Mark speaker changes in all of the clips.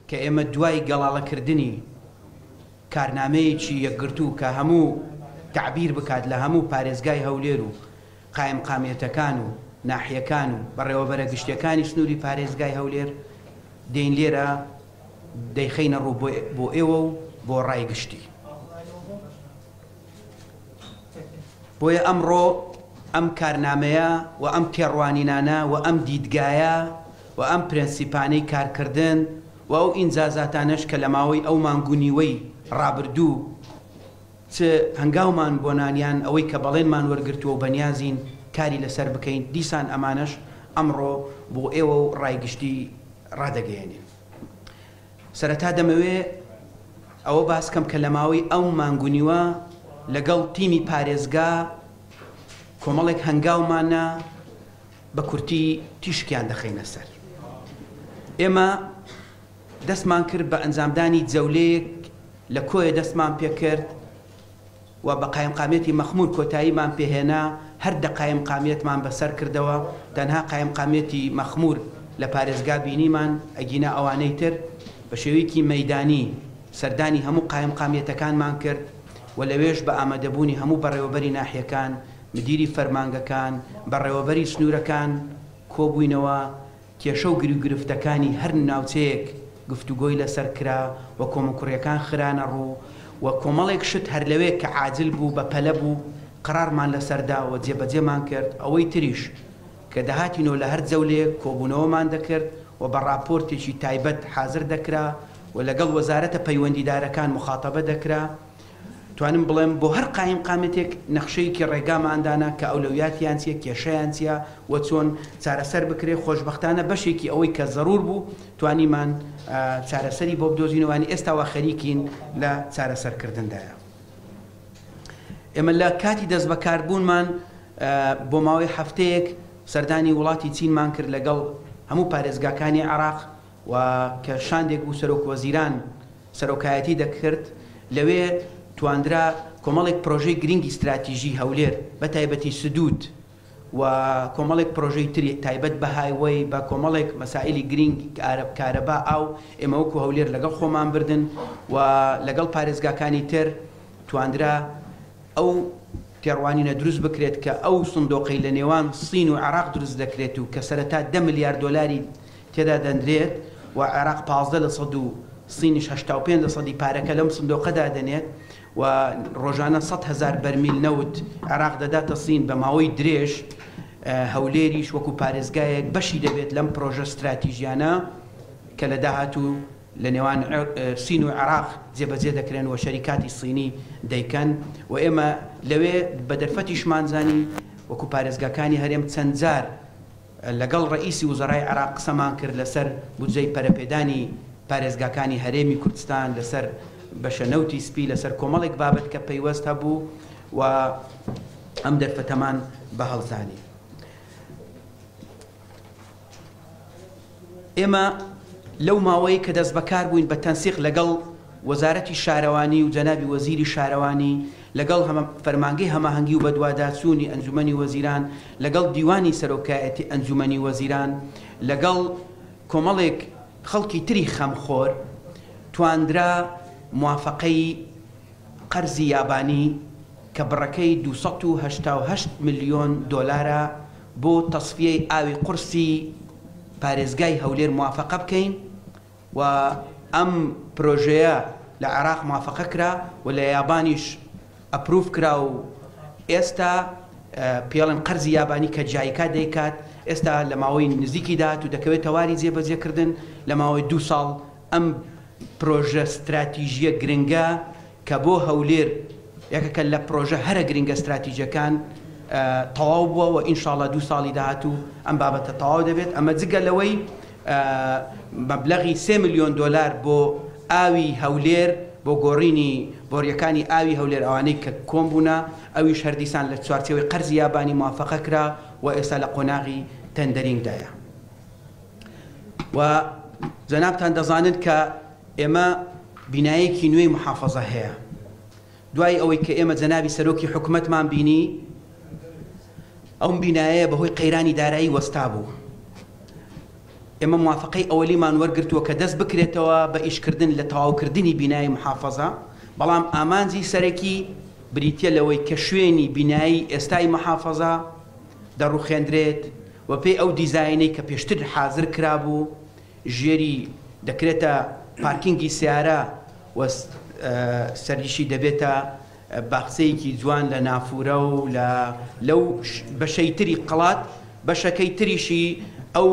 Speaker 1: کە ئێمە دوای گەڵاڵەکردنی کارنامەیەکی یەکگرتوو کە هەموو تعبیر بکات لە هەموو پارێزگای هەولێر و قایم قامێتەکان و ناحیەکان و بەڕێوەبەرە گشتیەکانی سنووری پارێزگای هەولێر دێین لێرە دەیخەینە ڕوو بۆ ئێوە و بۆ ڕای گشتی. بۆیە ئەمڕۆ ئەم کارنامەیە و ئەم تێڕوانینانە و ئەم دیدگایە و ئەم پرەنسیپانەی کارکردن و ئەو ئینجازاتانەش کە لە ماوەی ئەو مانگونیوەی ڕابردوو چ هەنگاومان بۆ نانیان ئەوەی کە بەڵێنمان وەرگرتووە و بەنیازین کاری لەسەر بکەین دیسان ئەمانەش ئەمڕۆ بۆ ئێوە و ڕایگشتی ڕادەگەیەنین. سەرەتا دەمەوێ ئەوە باسکەم کە لە ماوەی ئەو مانگونیوە لەگەڵ تیمی پارێزگا کۆمەڵێک هەنگاومانە بە کورتی تیشکیان دەخەینە سەر. ئێمە دەستمان کرد بە ئەنجامدانی جەولەیەک لە کۆیە دەستمان پێکرد و بە قایم قامێتی مەخمور کۆتاییمان پێهێنا هەر دە قایم قامێتمان بەسەر کردەوە تەنها قایم قامێتی مەخمور لە پارێزگا بینیمان ئەگینا ئەوانەی تر بە شێوەیەکی مەیدانی سەردانی هەموو قایم قامێتەکانمان کرد و لەوێش بە ئامادەبوونی هەموو بەڕێوەبەری ناحیەکان مدیری فەرمانگەکان بەڕێوەبەری سنوورەکان کۆبووینەوە کێشە و گرفتەکانی هەر ناوچەیەک گفتوگۆی لەسەر کرا و کۆمەکوڕیەکان خرانە ڕوو و کۆمەڵێک شت هەر لەوێ کە عاجل بوو بە پەلە بوو قرارمان لەسەردا و جێبەجێمان کرد. ئەوەی تریش کە دەهاتینەوە لە هەر جەولێک کۆبوونەوەمان دەکرد و بە راپۆرتێکی تایبەت حازر دەکرا و لەگەڵ وەزارەتە پەیوەندیدارەکان مخاتەبە دەکرا. توانم بڵێم بۆ هەر قایم قامێتێک نەخشەیەکی ڕێگاماندانە کە ئەولەویاتیان چیە کێشەیان چیە و چۆن چارەسەر بکرێ. خۆشبەختانە بەشێکی ئەوەی کە زەڕور بوو توانیمان چارەسەری بۆ بدۆزینەوەی ئێستاوە خەریکین لە چارەسەرکردندایە. ئێمە لە کاتی دەست بەکاربوونمان بۆ ماوەی هەفتەیەک سەردانی وڵاتی چینمان کرد لەگەڵ هەموو پارێزگاکانی عێراق و کە شاندێک بوو سەرۆک وەزیران سەرۆکایەتی دەکرد. لەوێ تواندرا کۆمەڵێک پرۆژەی گرنگی استراتیژی هەولێر بە تایبەتی سدود و کۆمەڵێک پرۆژەی تری تایبەت بە هایوەی بە کۆمەڵێک مەسائلی گرنگ کارەبا ئاو ئێمە وەکو هەولێر لەگەڵ خۆمان بردن و لەگەڵ پارێزگاکانی تر تواندرا ئەو تێڕوانینە دروست بکرێت کە ئەو سندۆقەی لە نێوان سین و عێراق دروست دەکرێت و کە سەرەتا 10 ملیارد دۆلاری تێدا دەندرێت و عێراق 15% و سینیش 85% پارەکە لەم سندۆقەدا دەنێت و ڕۆژانە 100,000 بەرمیل نەوت عێراق دەداتە سین بە ماوەی درێژ. هەولێریش وەکو پارێزگایەک بەشی دەبێت لەم پرۆژە استراتیژیانە کە لە داهاتوو لە نێوان سین و عێراق جێبەجێ دەکرێن و شەریکاتی سینی دەیکەن و ئێمە لەوێ بە دەرفەتیشمان زانی وەکو پارێزگاکانی هەرێم چەند جار لەگەڵ ڕئیسی وزەرای عێراق قسەمان کرد لەسەر بودجەی پەرەپێدانی پارێزگاکانی هەرێمی کوردستان لەسەر بەشە نەوتی سپی لەسەر کۆمەڵێک بابەت کە پەیوەست هەبوو و ئەم دەرفەتەمان بە هەڵزانی. ئێمە لەو ماوەی کە دەست بەکار بووین بە تەنسیق لەگەڵ وەزارەتی شارەوانی و جەنابی وەزیری شارەوانی لەگەڵ فەرمانگەی هەماهەنگی و بەدواداچوونی ئەنجومەنی وەزیران لەگەڵ دیوانی سەرۆکایەتی ئەنجومەنی وەزیران لەگەڵ کۆمەڵێک خەڵکی تری خەمخۆر تواندرا موافقەی قەرزی یابانی کە بڕەکەی 288 ملیۆن دۆلارە بۆ تەصفیەی ئاوی قورسی پارێزگای هەولێر موافقە بکەین و ئەم پرۆژەیە لە عێراق موافقە کرا و لە یابانیش ئەپروف کرا و ئێستا پێڵێن قەرزی یابانی کە جایکا دەیکات ئێستا لە ماوەی نزیکی داهات و دەکەوێت تەواری جێبەجێکردن لە ماوەی 2 ساڵ ئەم پرۆژە استراتیژیە گرنگە کە بۆ هەولێر یەکەکە لە پرۆژە هەرە گرنگە استراتیژیەکان تەواو بووە و ئینشاڵڵا 2 ساڵی داهاتوو ئەم بابەتە تەواو دەبێت. ئەمە جگە لەوەی مەبلەغی 3 ملیۆن دۆلار بۆ ئاوی هەولێر بۆ گۆڕینی بۆریەکانی ئاوی هەولێر ئەوانەی کە کۆم بوونا ئەویش هەردیسان لە چوارچێوەی قەرزی یابانی موافقە کرا و ئێستا لە قۆناغی تەندەرینگدایە. و جەنابتان دەزانن کە ئێمە بینایەکی نوێی محافەزە هەیە. دوای ئەوەی کە ئێمە جەنابی سەرۆکی حکوومەتمان بینی ئەو بینایە بەهۆی قەیرانی دارایی وەستا بوو ئێمە موافقەی ئەوەلیمان وەرگرتووە کە دەست بکرێتەوە بە ئیشکردن لە تەواوکردنی بینایی محافەزە، بەڵام ئامانجی سەرەکی بریتە لەوەی کە شوێنی بینایی ئێستای محافەزە دەڕوخێندرێت و پێی ئەو دیزاینەی کە پێشتر حازر کرابوو ژێری دەکرێتە پارکینگی سیارە و سەریشی دەبێتە باخچەیەکی جوان لە نافورە و لەو بەشەی تری قەڵات بەشەکەی تریشی ئەو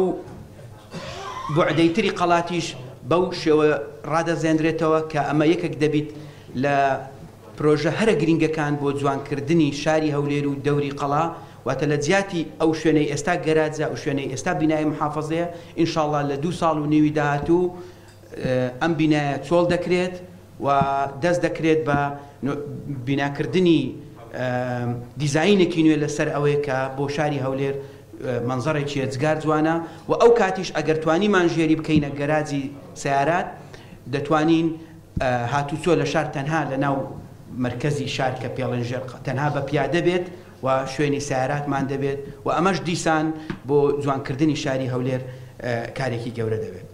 Speaker 1: بوعدەی تری قەڵاتیش بەو شێوە ڕادەزێنرێتەوە کە ئەمە یەکێک دەبیت لە پرۆژە هەرە گرنگەکان بۆ جوانکردنی شاری هەولێر و دەوری قەڵا، واتە لە جیاتی ئەو شوێنەی ئێستا گەراجە ئەو شوێنەی ئێستا بینایی محافەزەیە ئینشاءڵڵا لە 2 ساڵ و نیوی داهاتوو ئەم بینایە چۆڵ دەکرێت و دەست دەکرێت بە بیناکردنی دیزاینێکی نوێ لەسەر ئەوەیە کە بۆ شاری هەولێر منزەڕێکی ێجگار جوانە و ئەو کاتیش ئەگەر توانیمان ژێری بکەینە گەراجی سیارات دەتوانین هاتوچۆ لە شار تەنها لە ناو مرکزی شار کە پێڵنجێر تەنها بە پیادە بێت و شوێنی سیاراتمان دەبێت و ئەمەش دیسان بۆ جوانکردنی شاری هەولێر کارێکی گەورە دەبێت.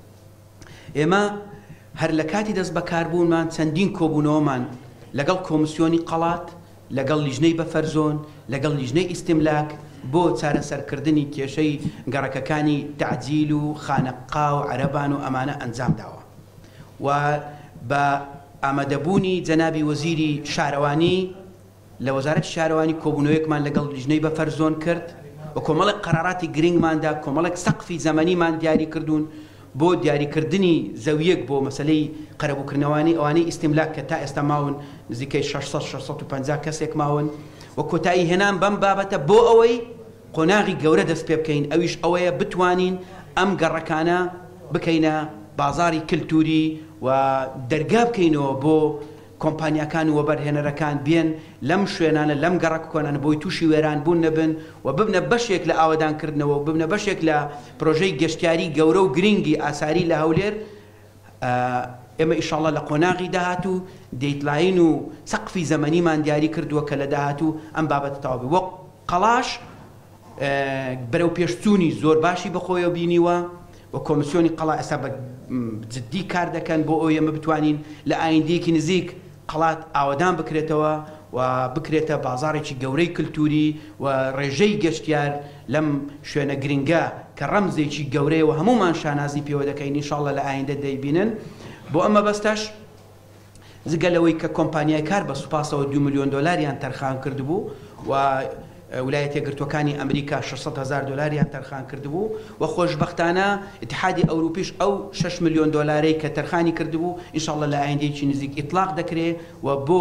Speaker 1: ئێمە هەر لە کاتی دەست بەکاربوونمان چەندین کۆبوونەوەمان لەگەڵ کۆمسیۆنی قەڵات، لەگەڵ لیژنەی بەفەرزۆن، لەگەڵ لیژنەی ئیستیملاک بۆ چارەسەرکردنی کێشەی گەڕەکەکانی تعجیل و خانەقا و عەرەبان و ئەمانە ئەنجام داوە و بە ئامادەبوونی جەنابی وەزیری شارەوانی لە وەزارەتی شارەوانی کۆبوونەوەیەکمان لەگەڵ لیژنەی بەفەرزۆن کرد و کۆمەڵێک قەراراتی گرنگماندا کۆمەڵێک سەقفی زەمەنیمان دیاری کردوون بۆ دیاریکردنی زەویەک بۆ مەسلەی قەرەبووکردنەوەی ئەوانەی ئیستیملاک کە تا ئێستا ماون نزیکەی 650 کەسێک ماون و کۆتایی هێنان بەم بابەتە بۆ ئەوەی قۆناغی گەورە دەست پێ بکەین، ئەویش ئەوەیە بتوانین ئەم گەڕەکانە بکەینە بازاری کللتوری و دەرگا بکەینەوە بۆ کۆمپانیاکان و وەبەرهێنەرەکان بێن لەم شوێنانە لەم گەڕک کۆنانە بۆی تووشی وێران بوون نەبن و ببنە بەشێک لە ئاوادانکردنەوە و ببنە بەشێک لە پرۆژەی گەشتیاری گەورە و گرنگی ئاساری لە هەولێر. ئێمە ئیشاڵڵا لە قۆناغی داهاتوو دەیتلاین و سەقفی زەمەنیمان دیاری کردووە کە لە داهاتوو ئەم بابەتە تەواو بێ. وەک قەڵاش بەرەو پێشچوونی زۆر باشی بەخۆیەوە بینیوە و کۆمسیۆنی قەڵا ئێستا بە جددی کار دەکەن بۆ ئەوەی ئێمە بتوانین لە ئایندەیەکی نزیک قەڵات ئاوادان بکرێتەوە و بکرێتە بازارێکی گەورەی کللتوری و ڕێژەی گەشتیار لەم شوێنە گرنگە کە ڕەمزێکی گەورەیە و هەمومان شانازی پێوە دەکەین ئینشاڵڵا لە ئایندە دەیبینن. بۆ ئەمە بەستەش جگەلەوەی کە کۆمپانیای کار بە سوپاسەوە 2 ملیۆن دۆلاریان تەرخان کردبوو و ویلایەتە یەکگرتووەکانی ئەمریکا 600,000 دۆلاریان تەرخان کردبوو و خۆشبەختانە ئیتحادی ئەوروپیش ئەو 6 ملیۆن دۆلارەی کە تەرخانی کردبوو ئینشاڵڵا لە ئایندەیەکی نزیک ئیطلاق دەکرێت و بۆ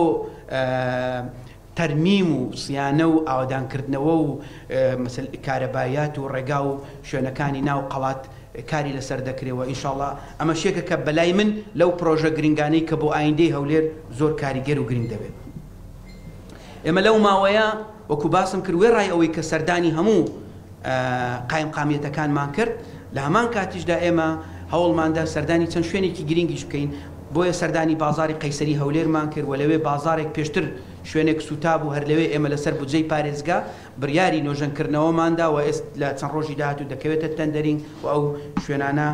Speaker 1: تەرمیم و سیانە و ئاوادانکردنەوە و کارەبایات و ڕێگا و شوێنەکانی ناو قەڵات کاری لەسەر دەکرێەوە ئینشاڵڵا ئەمە شێکە کە بەلای من لەو پرۆژە گرنگانەی کە بۆ ئایندەی هەولێر زۆر کاریگەر و گرنگ دەبێت. ئێمە لەو ماوەیە وەکو باسم کرد وێڕای ئەوەی کە سەردانی هەموو قایم قامیەتەکانمان کرد لە هەمان کاتیشدا ئێمە هەوڵماندا سەردانی چەند شوێنێکی گرنگیش بکەین. بۆیە سەردانی بازاری قەیسەری هەولێرمان کرد و لەوێ بازارێک پێشتر شوێنێک سوتا بوو هەر لەوێ ئێمە لەسەر بودجەی پارێزگا بڕیاری نۆژەنکردنەوەماندا و لە چەند ڕۆژی داهاتوو دەکەوێتە تەندەرینگ و ئەو شوێنانە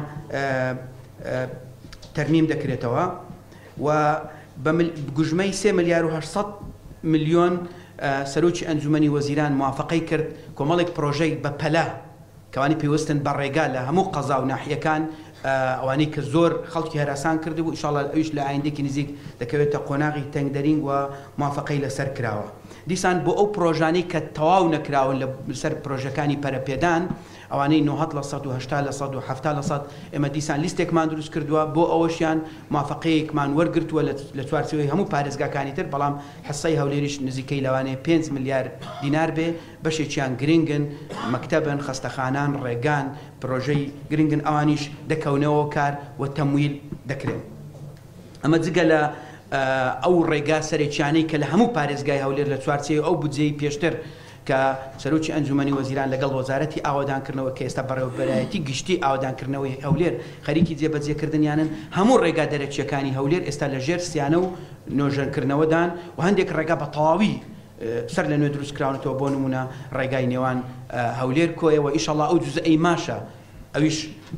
Speaker 1: تەرمیم دەکرێتەوە و بە گوژمەی 3 ملیار و 800 ملیۆن سەرۆکی ئەنجومەنی وەزیران موافقەی کرد کۆمەڵێک پرۆژەی بە پەلا کەوانی پێویستن بە ڕێگا لە هەموو قەزا و ناحیەکان ئەوانەی کە زۆر خەڵکی هەراسان کردبوو ئینشاڵڵا ئەویش لە ئایندێکی نزیک دەکەوێتە قۆناغی تەنگدەرینگ و موافقەی لەسەر کراوە. دیسان بۆ ئەو پرۆژانەی کە تەواو نەکراون لەسەر پرۆژەکانی پەرەپێدان ئەوانەی 90% و 80% ئێمە دیسان لیستێکمان دروست کردووە بۆ ئەوەشیان موافقەیەکمان وەرگرتووە لە چوارچێوەی هەموو پارێزگاکانی تر، بەڵام حەسەی هەولێریش نزیکەی لەوانەیە 5 ملیار دینار بێ، بەشێکیان گرنگن مەکتەبن، خەستەخانان، ڕێگان، پرۆژەی گرنگن ئەوانیش دەکەونەوە کار و تەمویل دەکرێن. ئەمە جگە لە ئەو ڕێگا سەرێکیانەی کە لە هەموو پارێزگای هەولێر لە چوارچێوەی ئەو بودجەی پێشتر کە سەرۆکی ئەنجومەنی وەزیران لەگەڵ وەزارەتی ئاوادانکردنەوە کە ئێستا بەڕێوەبەرایەتی گشتی ئاوادانکردنەوەی هەولێر خەریکی جێبەجێکردنیانن هەموو ڕێگا دەرەچیەکانی هەولێر ئێستا لە ژێر سیانە و نۆژەنکردنەوەدان و هەندێک ڕێگا بە تەواوی سەر لە نوێ دروستکراونەوە بۆ نمونە ڕێگای نێوان هەولێر کۆیەوە ئیشەڵڵا ئەو جوزئەی ماشە ئەویش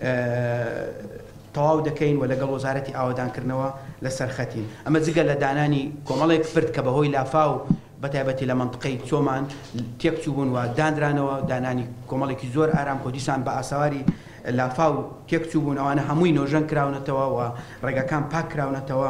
Speaker 1: تەواو دەکەین و لەگەڵ وەزارەتی ئاوەدانکردنەوە لەسەر خەتین. ئەمە جگە لە دانانی کۆمەڵێک فرد کە بەهۆی لافاو بەتایبەتی لە منطقەی چۆمان تێکچوو بوون و دانرانەوە، دانانی کۆمەڵێکی زۆر ئارام کۆ دیسان بە ئاساواری لافاو تێکچوو بوون، ئەوانە هەمووی نۆژەن کراونەتەوە و ڕێگەکان پاک کراونەتەوە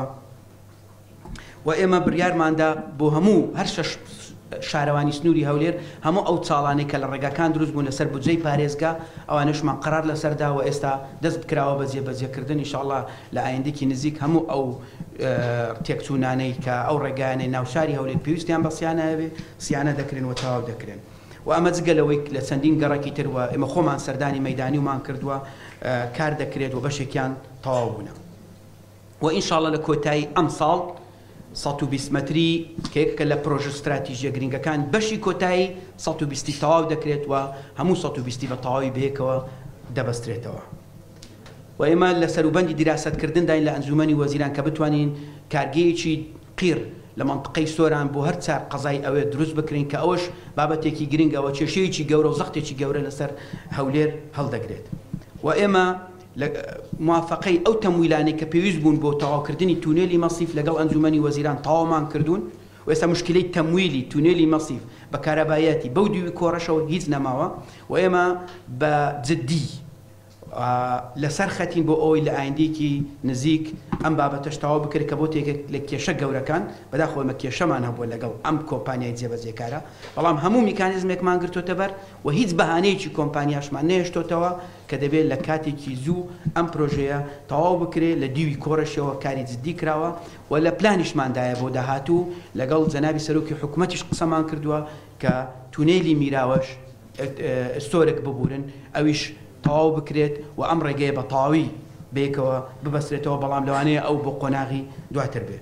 Speaker 1: و ئێمە بڕیارماندا بۆ هەموو هەر شارەوانی سنووری هەولێر هەموو ئەو چاڵانەی کە لە ڕێگەکان دروست بوون لەسەر بودجەی پارێزگا ئەوانەشمان قەرار لەسەردا و ئێستا دەست کراوە بە جێبەجێکردن ئینشاءڵڵا لە ئایندێکی نزیک هەموو ئەو تێکچوونانەی کە ئەو ڕێگانەی ناوشاری هەولێر پێویستیان بە سیانەوێ سیانە دەکرێن و تەواو دەکرێن و ئەمە جگەلەوەی لە چەندین گەڕێکی تر وە ئێمە خۆمان سەردانی مەیدانی ومان کردووە کار دەکرێت و بەشێکیان تەواو بوونە و ئینشاءڵڵا لە کۆتایی ئەم ساڵ 120 متری کە لە پرۆژە استراتیژیە گرنگەکان بەشی کۆتایی 120 تەواو دەکرێت و هەموو 120 بە تەواوی بەیەکەوە دەبەسترێتەوە و ئێمە لە سەروبەندی دیراستکردنداین لە ئەنجومەنی وەزیران کە بتوانین کارگەیەکی قیر لە منطقەی سۆران بۆ هەر چار قەزای ئەوێ دروست بکرین کە ئەوەش بابەتێکی گرنگەوە کێشەیەکی گەورە و زەختێکی گەورە لەسەر هەولێر هەڵدەگرێت و ئێمە موافقەی ئەو تەمویلانەی کە پێویست بوون بۆ تەواوکردنی تونێلی مەسیف لەگەڵ ئەنجومەنی وەزیران تەواومان کردوون و ئێستا مشکلەی تەمویلی تونێلی مەسیف بە کارەبایەتی بەو دووی کۆڕەشەوە هیچ نەماوە و ئێمە بە جددی لەسەر خەتین بۆ ئەوەی لە ئایندێکی نزیک ئەم بابەتەش تەواو بکرێت کە بۆ تێکێک لە کێشە گەورەکان بەداخەوە ئێمە کێشەمان هەبووە لەگەڵ ئەم کۆمپانیای جێبەجێکارە بەڵام هەموو میکانیزمێکمان گرتوتە بەر و هیچ بەهانەیەکی کۆمپانیاشمان نەهێشتۆتەوە کە دەبێت لە کاتێکی زوو ئەم پرۆژەیە تەواو بکرێت لە دیوی کۆڕەشەوە کاری جددی کراوە و لە پلانیشماندایە بۆ داهاتوو لەگەڵ جەنابی سەرۆکی حکوومەتیش قسەمان کردووە کە تونێلی میراوەش ئستۆرێک ببورن ئەویش تەواو بکرێت و ئەم ڕێگەیە بە تەواوی بێکەوە ببەسترێتەوە بەڵام لەوانەیە ئەو بۆ قۆناغی دواتر بێت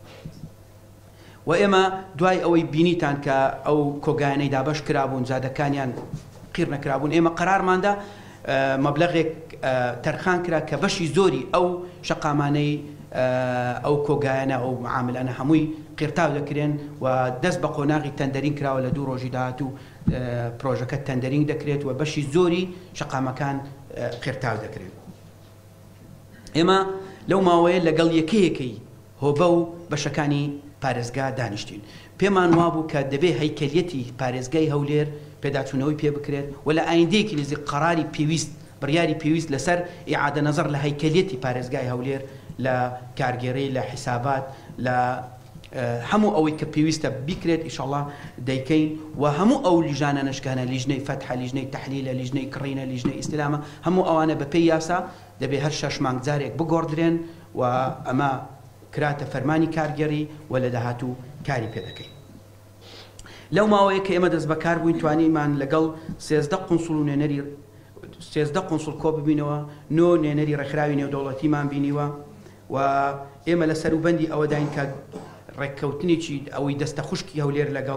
Speaker 1: و ئێمە دوای ئەوەی بینیتان کە ئەو کۆگایانەی دابەش کرابوون جادەکانیان قیر نەکرابوون ئێمە قەرارماندا مەبلەغێک تەرخان کرا کە بەشی زۆری ئەو شەقامانەی ئەو کۆگایانە ئەو معاملانە هەمووی قیرتاو دەکرێن و دەست بە قۆناغی تەندەرین کراوە لە دوو ڕۆژی داهاتوو پرۆژەکە تەندەرینگ دەکرێت و بەشی زۆری شەقامەکان قیرتاو دەکرێت. ئێمە لەو ماوەیە لەگەڵ یەکەیەکەی هۆبە و بەشەکانی پارێزگا دانیشتین پێمان وابوو کە دەبێ هەیکەلیەتی پارێزگای هەولێر پێداچوونەوەی پێ بکرێت و لە ئایندەیەکی نزیک قەراری پێویست بڕیاری پێویست لەسەر ئیعادە نەزەر لە هەیکەلیەتی پارێزگای هەولێر لە کارگێڕی لە حیسابات لە هەموو ئەوەی کە پێویستە بیکرێت ئیشەڵڵا دەیکەین و هەموو ئەو لیژانە نشکانە لیژنەی فەتح لیژنەی تەحلیلە لیژنەی کڕینە لیژنەی ئیستیلامە هەموو ئەوانە بە پێی یاسا دەبێت هەر 6 مانگ جارێک بگۆڕدرێن و ئەمە کراتە فەرمانی کارگەری و لە داهاتوو کاری پێ دەکەین. لەو ماوەیە کە ئێمە دەست بەکار بووین توانیمان لەگەڵ 13 قونسڵ و نوێنەری 13 قونسڵ کۆ ببینەوە 9 نوێنەری ڕێکخراوی نێودەوڵەتیمان بینیوە و ئێمە لە سەروبەندی ئەوە داین کە ڕێککەوتنێکی ئەوەی دەستە خوشکی هەولێر لەگەڵ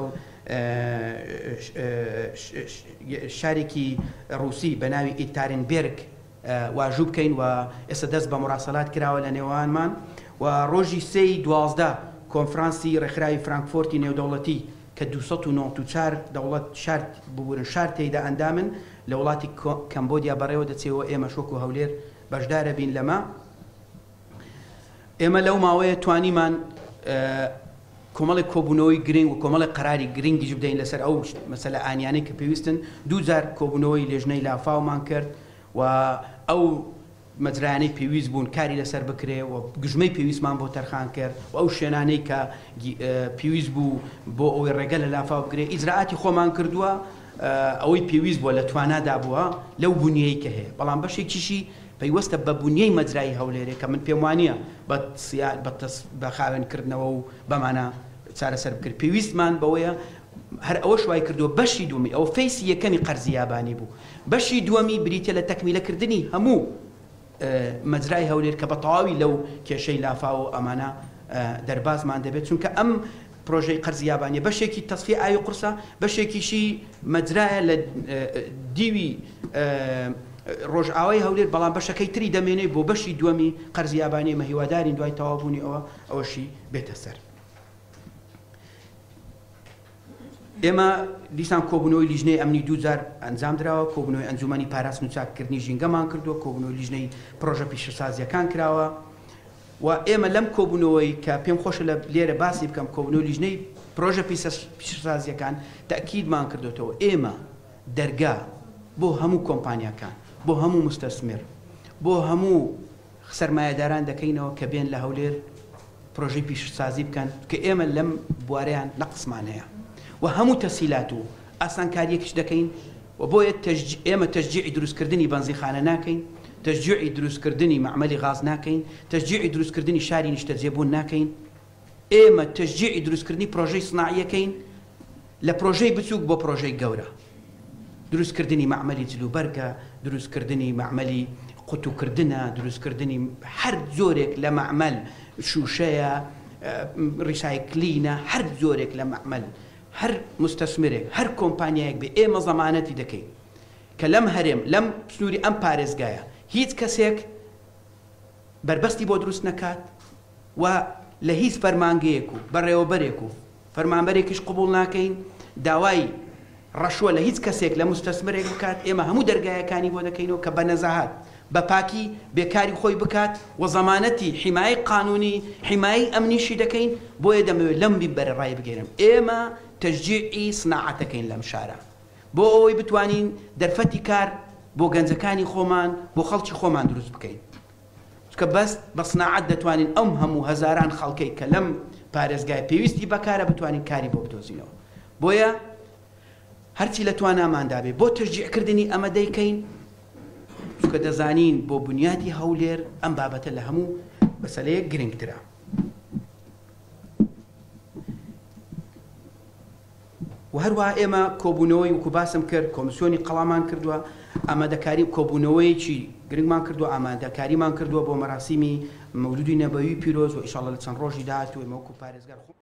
Speaker 1: شارێکی ڕووسی بە ناوی ئیتارنبێرگ واژوو بکەین و ئێستا دەست بە مراسەلات کراوە لە نێوانمان و ڕۆژی 3/12 کۆنفرانسی ڕێکخراوی فرانکفۆرتی نێودەوڵەتی کە 294 دەوڵەت شار ببورن شار تێیدا ئەندامن لە وڵاتی کەمبۆدیا بەڕێوە دەچێەوە ئێمە شۆک و هەولێر بەشدارە بین لەمە ئێمە لەو ماوەیە توانیمان کۆمەڵێک کۆبوونەوەی گرنگ و کۆمەڵی قەراری گرنگیش بدەین لەسەر ئەو مەسەلە ئانیانەی کە پێویستن 2000 کۆبوونەوەی لێژنەی لافاومان کرد و ئەو مەجرانەی پێویست بوون کاری لەسەر بکرێ و گژمەی پێویستمان بۆ تەرخان کرد و ئەو شوێنانەی کە پێویست بوو بۆ ئەوەی ڕێگە لە لافاو بگرێ ئیجراعاتی خۆمان کردووە ئەوەی پێویست بووە لە توانادا بووە لەو بوونیەی کە هەیە بەڵام بەشێکیشی پەیوەستە بە بوونیەی مەجرای هەولێرێ کە من پێم وانییە بە خاوێنکردنەوە و بەمانە چارەسەر بکرد پێویستمان بەوەیە هەر ئەوە شوای کردووە بەشی دومی ئەو فەیسی یەکەمی قەرزیابانی بوو بەشی دووەمی بریتە لە تەکمیلەکردنی هەموو مەجرای هەولێر کە بە تەواوی لەو کێشەی لافا و ئەمانە دەربازمان دەبێت چونکە ئەم پرۆژەی قەرزیابانی بەشێکی تەسفی ئاوی قورسە بەشێکیشی مەجرایە لە دیوی ڕۆژئاوای هەولێر بەڵام بەشەکەی تری دەمێنێت بۆ بەشی دووەمی قەرزیابانی مەهیوادارین دوای تەوابوونی ئەوەشی بێتە سەر ئێمە دیسان کۆبوونەوەی لیژنەی ئەمنی 2000 ئەنجام درراوە، کۆبوونەوەی ئەنجومەنی پاراست و چاکردنی ژینگەمان کردووە، کۆبوونەوەی لیژنەی پرۆژە پیشەسازیەکان کراوە و ئێمە لەم کۆبوونەوەی کە پێم خۆشە لە لێرە باسی بکەم کۆبوونەوەی لیژنەی پرۆژە پیشەسازیەکان تاکیدمان کردوێتەوە ئێمە دەرگا بۆ هەموو کۆمپانیاکان، بۆ هەموو مستەسمر، بۆ هەموو سەرمایەداران دەکەینەوە کە بێن لە هەولێر پرۆژەی پیشەسازی بکەن کە ئێمە لەم بوارەیان نەقسمان هەیە و هەموو تەسیلات و ئاسانکاریەکیش دەکەین و بۆیە ئێمە تەشجیعی دروستکردنی بەنزیخانە ناکەین، تەشجیعی دروستکردنی معمەلی غاز ناکەین، تەشجیعی دروستکردنی شاری نیشتەجێبوون ناکەین، ئێمە تەشجیعی دروستکردنی پرۆژەی سناعیەکەین لە پرۆژەی بچووک بۆ پرۆژەی گەورە، دروستکردنی معمەلی جلوبەرگە، دروستکردنی معمەلی قوتوکردنە، دروستکردنی هەر جۆرێک لە معمەل شوشەیە، ریسایکلینە، هەر جۆرێک لە معمەل هەر مستەسمرێک هەر کۆمپانیایەک بێ ئێمە زەمانەتی دەکەین کە لەم هەرێم لەم سنووری ئەم پارێزگایە هیچ کەسێک بربەستی بۆ دروست نەکات و لە هیچ فەرمانگەیەک و بەڕێوەبەرێک و فەرمانبەرێکیش قبوڵ ناکەین داوای ڕەشوە لە هیچ کەسێک لە مستەسمرێک بکات. ئێمە هەموو دەرگایەکانی بۆ دەکەینەوە کە بە نەزاهات بە پاکی بێکاری خۆی بکات و زەمانەتی حیمایی قانونی حیمایی ئەمنیشی دەکەین. بۆیە دەمەوێت لەم بیبەرە ڕای بگەێنم ئێمە تەشجیعی سناعەتەکەین لەم شارە بۆ ئەوەی بتوانین دەرفەتی کار بۆ گەنجەکانی خۆمان بۆ خەڵکی خۆمان دروست بکەین کە بەس بە سناعەت دەتوانین ئەم هەموو هەزاران خەڵکەی کە لەم پارێزگای پێویستی بەکارە بتوانین کاری بۆ بدۆزینەوە. بۆیە هەرچی لە تواناماندا بێ بۆ تەشجیعکردنی ئەمە دەیکەین چونکە دەزانین بۆ بنیادی هەولێر ئەم بابەتە لە هەموو مەسەلەیەک گرنگترە. و هەروە ئێمە کۆبوونەوەی وەکو باسم کرد کۆمسیۆنی قەڵامان کردووە، ئامادەکاری کۆبوونەوەیکی گرنگمان کردووە، ئامادەکاریمان کردووە بۆ مەراسیمی مەولودی نەبەوی پیرۆز و ئینشاڵڵا لە چەند ڕۆژی داهاتوو ئێمە وەکو پارێزگار